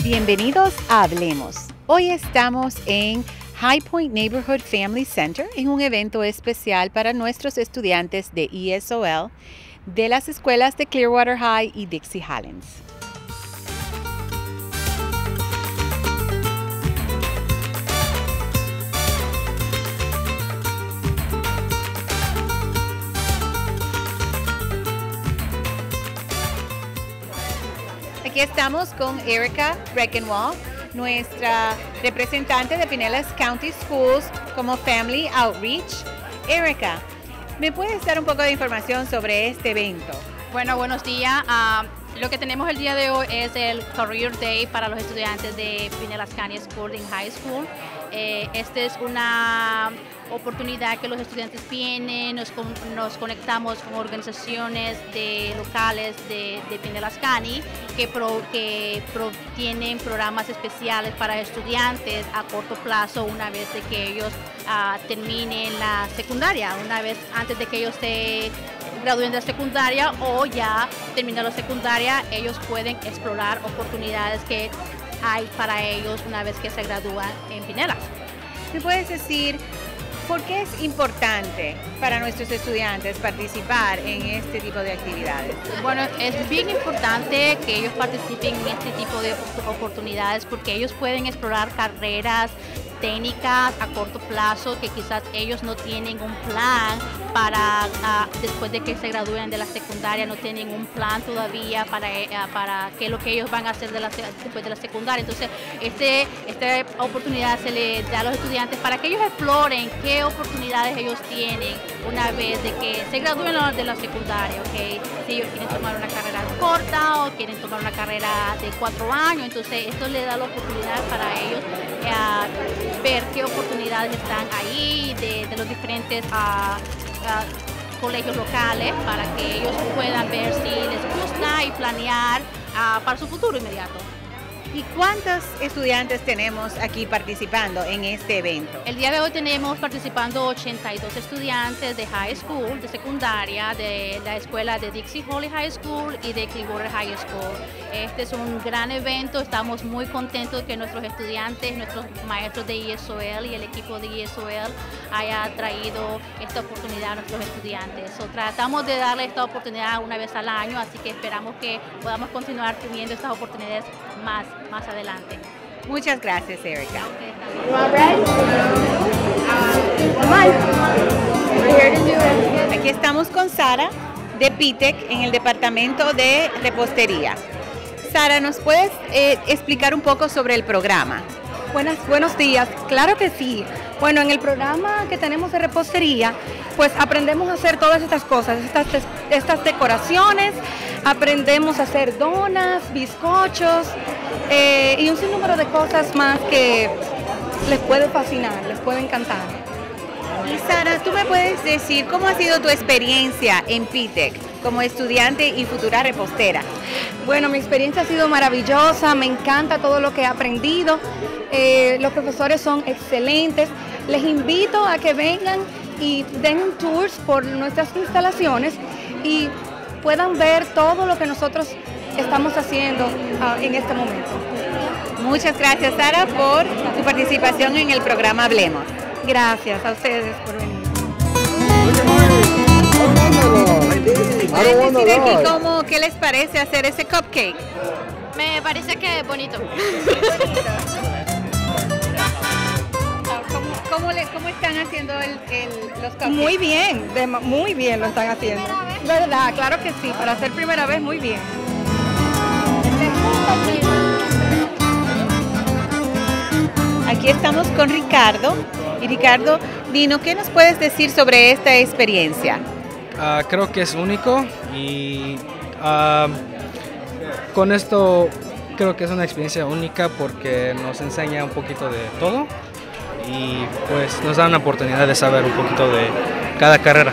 Bienvenidos a Hablemos. Hoy estamos en High Point Neighborhood Family Center en un evento especial para nuestros estudiantes de ESOL de las escuelas de Clearwater High y Dixie Highlands. Aquí estamos con Erica Breckenwall, nuestra representante de Pinellas County Schools como Family Outreach. Erica, ¿me puedes dar un poco de información sobre este evento? Bueno, buenos días. Lo que tenemos el día de hoy es el Career Day para los estudiantes de Pinellas County School en High School. Esta es una oportunidad que los estudiantes vienen, nos conectamos con organizaciones locales de Pinellas County que tienen programas especiales para estudiantes a corto plazo una vez de que ellos terminen la secundaria, una vez antes de que ellos se gradúen de la secundaria o ya terminando la secundaria, ellos pueden explorar oportunidades que hay para ellos una vez que se gradúan en Pinellas. ¿Me puedes decir por qué es importante para nuestros estudiantes participar en este tipo de actividades? Bueno, es bien importante que ellos participen en este tipo de oportunidades porque ellos pueden explorar carreras técnicas a corto plazo que quizás ellos no tienen un plan para después de que se gradúen de la secundaria, no tienen un plan todavía para qué es lo que ellos van a hacer después de la secundaria. Entonces, esta oportunidad se le da a los estudiantes para que ellos exploren qué oportunidades ellos tienen una vez de que se gradúen de la secundaria, ¿okay? Si ellos quieren tomar una carrera corta o quieren tomar una carrera de 4 años, entonces esto le da la oportunidad para ellos ver qué oportunidades están ahí de los diferentes colegios locales para que ellos puedan ver si les gusta y planear para su futuro inmediato. ¿Y cuántos estudiantes tenemos aquí participando en este evento? El día de hoy tenemos participando 82 estudiantes de high school, de secundaria, de la escuela de Dixie Holly High School y de Clearwater High School. Este es un gran evento, estamos muy contentos de que nuestros estudiantes, nuestros maestros de ESOL y el equipo de ESOL haya traído esta oportunidad a nuestros estudiantes. Tratamos de darle esta oportunidad una vez al año, así que esperamos que podamos continuar teniendo estas oportunidades más adelante. Muchas gracias, Erica. Aquí estamos con Sara de PITEC en el departamento de repostería. Sara, ¿nos puedes explicar un poco sobre el programa? Buenos días, claro que sí. Bueno, en el programa que tenemos de repostería, pues aprendemos a hacer todas estas cosas, estas decoraciones, aprendemos a hacer donas, bizcochos y un sinnúmero de cosas más que les puede fascinar, les puede encantar. Y Sara, ¿tú me puedes decir cómo ha sido tu experiencia en PITEC como estudiante y futura repostera? Bueno, mi experiencia ha sido maravillosa, me encanta todo lo que he aprendido, los profesores son excelentes, les invito a que vengan y den un tour por nuestras instalaciones y puedan ver todo lo que nosotros estamos haciendo en este momento. Muchas gracias, Sara, por tu participación en el programa Hablemos. Gracias a ustedes por venir. ¿Pueden decir aquí qué les parece hacer ese cupcake? Me parece que es bonito. ¿Cómo están haciendo los cupcakes? Muy bien lo están haciendo. ¿Verdad? Claro que sí, para hacer primera vez muy bien. Aquí estamos con Ricardo. Y Ricardo, Dino, ¿qué nos puedes decir sobre esta experiencia? Creo que es único y con esto creo que es una experiencia única porque nos enseña un poquito de todo y pues nos da una oportunidad de saber un poquito de cada carrera.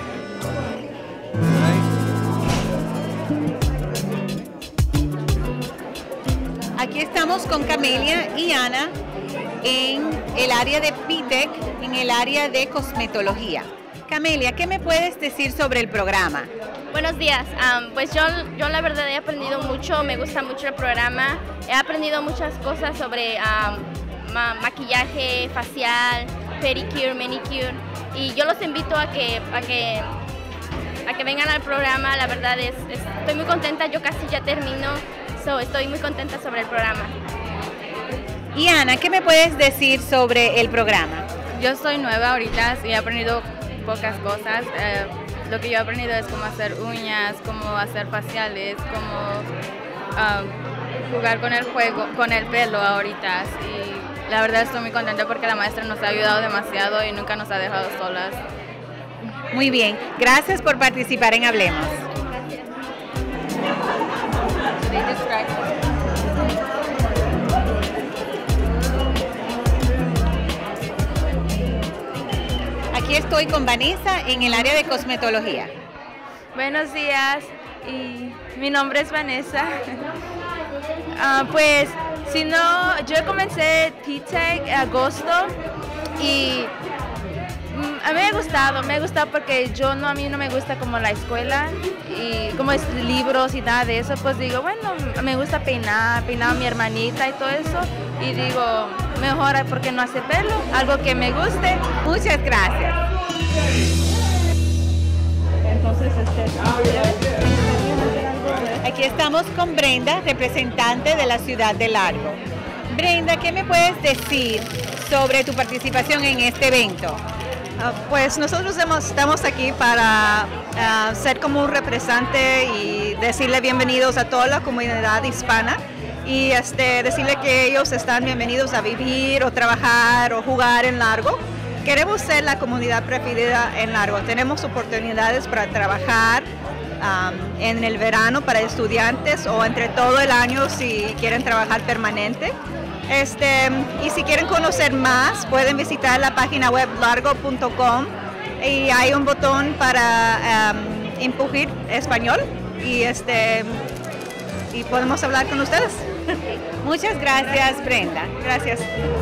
Aquí estamos con Camelia y Ana en el área de PITEC, en el área de cosmetología. Camelia, ¿qué me puedes decir sobre el programa? Buenos días, pues yo la verdad he aprendido mucho, me gusta mucho el programa, he aprendido muchas cosas sobre maquillaje facial, pedicure, manicure, y yo los invito a que vengan al programa. La verdad estoy muy contenta, yo casi ya termino, estoy muy contenta sobre el programa. Y Ana, ¿qué me puedes decir sobre el programa? Yo soy nueva ahorita y he aprendido pocas cosas. Lo que yo he aprendido es cómo hacer uñas, cómo hacer faciales, cómo jugar con el pelo ahorita. Y la verdad estoy muy contenta porque la maestra nos ha ayudado demasiado y nunca nos ha dejado solas. Muy bien, gracias por participar en Hablemos. Aquí estoy con Vanessa en el área de cosmetología. Buenos días, y mi nombre es Vanessa. Pues, si no, yo comencé P-Tech en agosto y a mí me ha gustado porque a mí no me gusta como la escuela y como es libros y nada de eso, pues digo, bueno, me gusta peinar a mi hermanita y todo eso, y digo, mejor porque no hace pelo, algo que me guste. Muchas gracias. Entonces, aquí estamos con Brenda, representante de la ciudad de Largo. Brenda, ¿qué me puedes decir sobre tu participación en este evento? Pues nosotros estamos aquí para ser como un representante y decirle bienvenidos a toda la comunidad hispana y decirle que ellos están bienvenidos a vivir o trabajar o jugar en Largo. Queremos ser la comunidad preferida en Largo. Tenemos oportunidades para trabajar en el verano para estudiantes o entre todo el año si quieren trabajar permanente. Y si quieren conocer más, pueden visitar la página web largo.com y hay un botón para empujar español y podemos hablar con ustedes. Muchas gracias, Brenda. Gracias.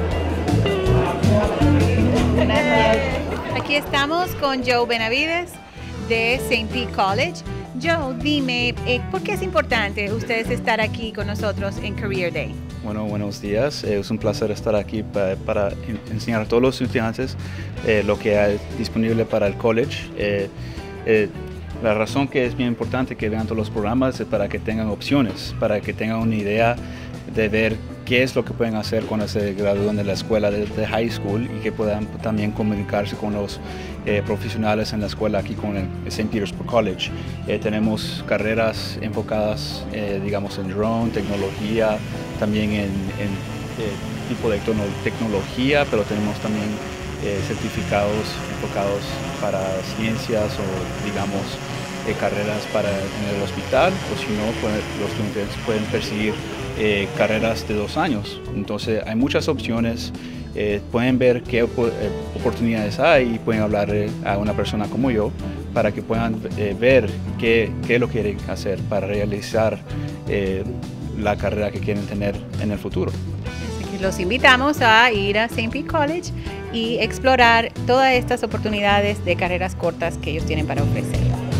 Aquí estamos con Joe Benavides de St. Pete College. Joe, dime, ¿por qué es importante ustedes estar aquí con nosotros en Career Day? Bueno, buenos días. Es un placer estar aquí para enseñar a todos los estudiantes lo que hay disponible para el college. La razón que es bien importante que vean todos los programas es para que tengan opciones, para que tengan una idea de ver qué es lo que pueden hacer cuando se gradúen de la escuela de high school y que puedan también comunicarse con los profesionales en la escuela aquí con el St. Petersburg College. Tenemos carreras enfocadas, digamos, en drone, tecnología, también en tipo de tecnología, pero tenemos también certificados enfocados para ciencias o, digamos, carreras en el hospital, o si no, los estudiantes pueden perseguir carreras de 2 años. Entonces hay muchas opciones, pueden ver qué oportunidades hay y pueden hablar a una persona como yo para que puedan ver qué es lo que quieren hacer para realizar la carrera que quieren tener en el futuro. Los invitamos a ir a St. Pete College y explorar todas estas oportunidades de carreras cortas que ellos tienen para ofrecer.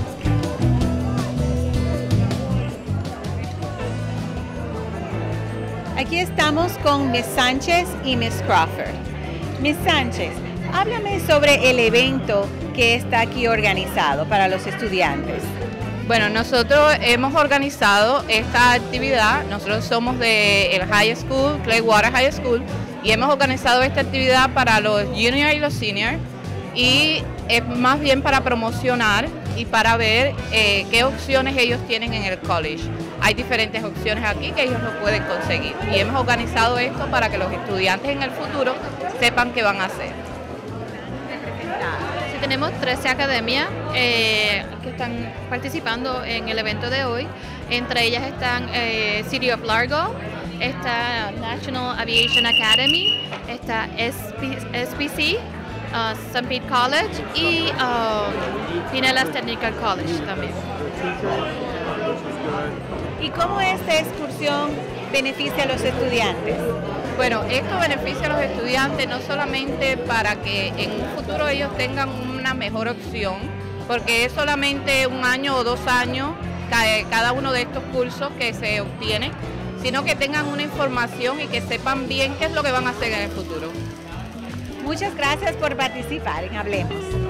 Aquí estamos con Miss Sánchez y Miss Crawford. Miss Sánchez, háblame sobre el evento que está aquí organizado para los estudiantes. Bueno, nosotros hemos organizado esta actividad, nosotros somos del High School, Claywater High School, y hemos organizado esta actividad para los juniors y los seniors, y es más bien para promocionar y para ver qué opciones ellos tienen en el college. Hay diferentes opciones aquí que ellos lo pueden conseguir, y hemos organizado esto para que los estudiantes en el futuro sepan qué van a hacer. Tenemos 13 academias que están participando en el evento de hoy. Entre ellas están City of Largo, está National Aviation Academy, está SPC, St. Pete College y Pinellas Technical College también. ¿Y cómo esta excursión beneficia a los estudiantes? Bueno, esto beneficia a los estudiantes no solamente para que en un futuro ellos tengan una mejor opción porque es solamente 1 año o 2 años cada uno de estos cursos que se obtienen, sino que tengan una información y que sepan bien qué es lo que van a hacer en el futuro. Muchas gracias por participar en Hablemos.